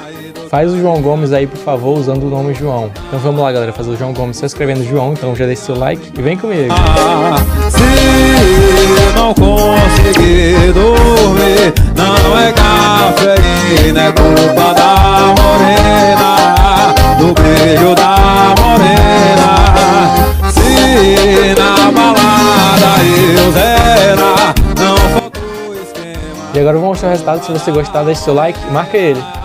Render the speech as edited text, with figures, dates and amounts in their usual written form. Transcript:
Faz o João Gomes aí, por favor, usando o nome João. Então vamos lá, galera, fazer o João Gomes só escrevendo João. Então já deixa seu like e vem comigo. Se não conseguir dormir, não é cafeína, é culpa da morena, do beijo da morena. Se na balada eu zerar, não falta o esquema. E agora eu vou mostrar o resultado. Se você gostar, deixa seu like e marca ele.